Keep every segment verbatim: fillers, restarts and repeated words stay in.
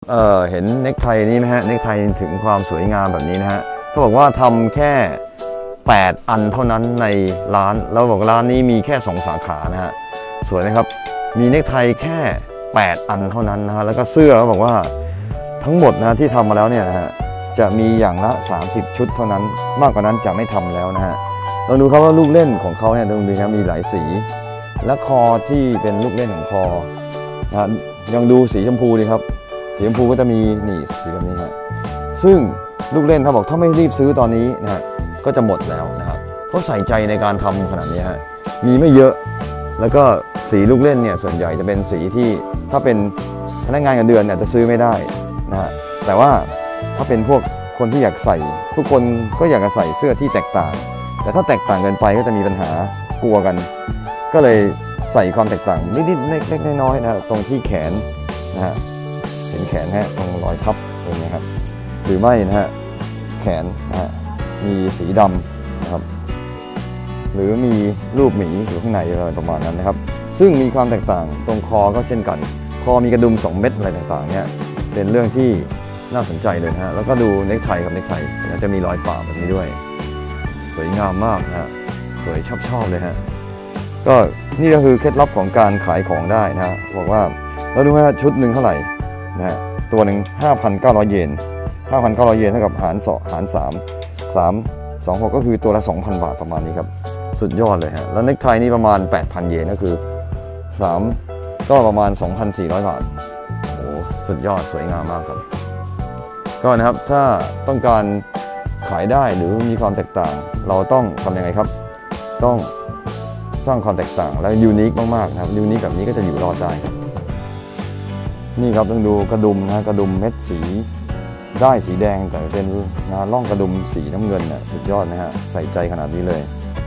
เอ่อเห็นเน็กไทนี่ไหมฮะเน็กไทถึงความสวยงามแบบนี้นะฮะเขาบอกว่าทำแค่แปดอันเท่านั้นในร้านแล้วบอกร้านนี้มีแค่สองสาขานะฮะสวยนะครับมีเน็กไทแค่แปดอันเท่านั้นนะฮะแล้วก็เสื้อเขาบอกว่าทั้งหมดนะที่ทำมาแล้วเนี่ยนะฮะจะมีอย่างละสามสิบชุดเท่านั้นมากกว่านั้นจะไม่ทำแล้วนะฮะลองดูครับว่าลูกเล่นของเขาเนี่ยดูดีครับมีหลายสีและคอที่เป็นลูกเล่นของคอนะยังดูสีชมพูดีครับสีชมพูก็จะมีนี่สีแบบนี้ครับซึ่งลูกเล่นเขาบอกถ้าไม่รีบซื้อตอนนี้นะฮะก็จะหมดแล้วนะครับเขาใส่ใจในการทำขนาดนี้ฮะมีไม่เยอะแล้วก็สีลูกเล่นเนี่ยส่วนใหญ่จะเป็นสีที่ถ้าเป็นพนักงานเงินเดือนเนี่ยจะซื้อไม่ได้นะฮะแต่ว่าถ้าเป็นพวกคนที่อยากใส่ทุกคนก็อยากจะใส่เสื้อที่แตกต่างแต่ถ้าแตกต่างเกินไปก็จะมีปัญหากลัวกันก็เลยใส่ความแตกต่างนิดๆเล็กๆน้อยๆนะตรงที่แขนนะฮะเห็นแขนฮะตรงรอยพับตรงนี้ครับหรือไม่นะฮะแขนนะฮะมีสีดำนะครับหรือมีรูปหมีอยู่ข้างในอะไรประมาณนั้นนะครับซึ่งมีความแตกต่างตรงคอก็เช่นกันคอมีกระดุมสองเม็ดอะไรต่างๆเนี่ยเป็นเรื่องที่น่าสนใจเลยนะฮะแล้วก็ดูเน็กไทกับเน็กไทจะมีรอยปากแบบนี้ด้วยสวยงามมากนะฮะสวยชอบชอบเลยฮะก็นี่ก็คือเคล็ดลับของการขายของได้นะฮะบอกว่าเราดูว่าชุดหนึ่งเท่าไหร่นะฮะตัวหนึ่ง ห้าพันเก้าร้อย เยน ห้าพันเก้าร้อย เยนเท่ากับหารสองหารสาม สาม สอง หกก็คือตัวละ สองพัน บาทประมาณนี้ครับสุดยอดเลยฮะแล้วเน็กไทนี่ประมาณ แปดพัน เยนก็คือสามก็ประมาณ สองพันสี่ร้อย บาทโอ้สุดยอดสวยงามมากครับก็นะครับถ้าต้องการขายได้หรือมีความแตกต่างเราต้องทำยังไงครับต้องสร้างความแตกต่างและยูนิคมากๆนะครับยูนิคแบบนี้ก็จะอยู่รอดได้นี่ครับต้องดูกระดุมนะกระดุมเม็ดสีได้สีแดงแต่เป็นนะร่องกระดุมสีน้ำเงินนะสุดยอดนะฮะใส่ใจขนาดนี้เลย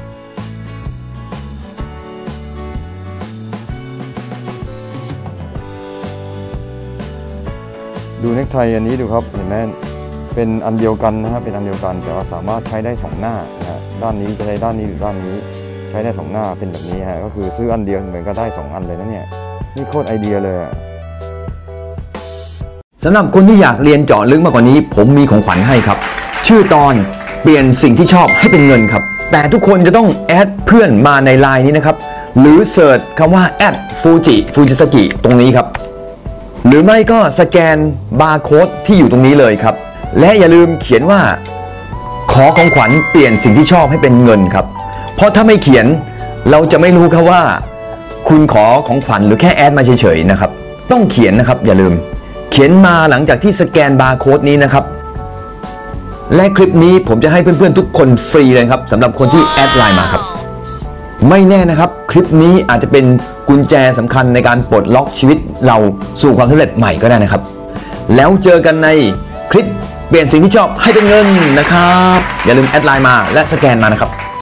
ดูเน็กไทอันนี้ดูครับเห็นไหมเป็นอันเดียวกันนะครับเป็นอันเดียวกันแต่ว่าสามารถใช้ได้สองหน้านะด้านนี้จะใช้ด้านนี้หรือด้านนี้ใช้ได้สองหน้าเป็นแบบนี้ฮะก็คือซื้ออันเดียวเหมือนก็ได้สองอันเลยนะเนี่ยนี่โคตรไอเดียเลยสำหรับคนที่อยากเรียนเจาะลึกมากกว่านี้ผมมีของขวัญให้ครับชื่อตอนเปลี่ยนสิ่งที่ชอบให้เป็นเงินครับแต่ทุกคนจะต้องแอดเพื่อนมาในไลน์นี้นะครับหรือเสิร์ชคำว่าแอดฟูจิฟูจิสกิตรงนี้ครับหรือไม่ก็สแกนบาร์โค้ดที่อยู่ตรงนี้เลยครับและอย่าลืมเขียนว่าขอของขวัญเปลี่ยนสิ่งที่ชอบให้เป็นเงินครับเพราะถ้าไม่เขียนเราจะไม่รู้ครับว่าคุณขอของขวัญหรือแค่แอดมาเฉยๆนะครับต้องเขียนนะครับอย่าลืมเขียนมาหลังจากที่สแกนบาร์โค้ดนี้นะครับและคลิปนี้ผมจะให้เพื่อนๆทุกคนฟรีเลยครับสำหรับคนที่แอดไลน์มาครับไม่แน่นะครับคลิปนี้อาจจะเป็นกุญแจสำคัญในการปลดล็อกชีวิตเราสู่ความสำเร็จใหม่ก็ได้นะครับแล้วเจอกันในคลิปเปลี่ยนสิ่งที่ชอบให้เป็นเงินนะครับอย่าลืมแอดไลน์มาและสแกนมานะครับ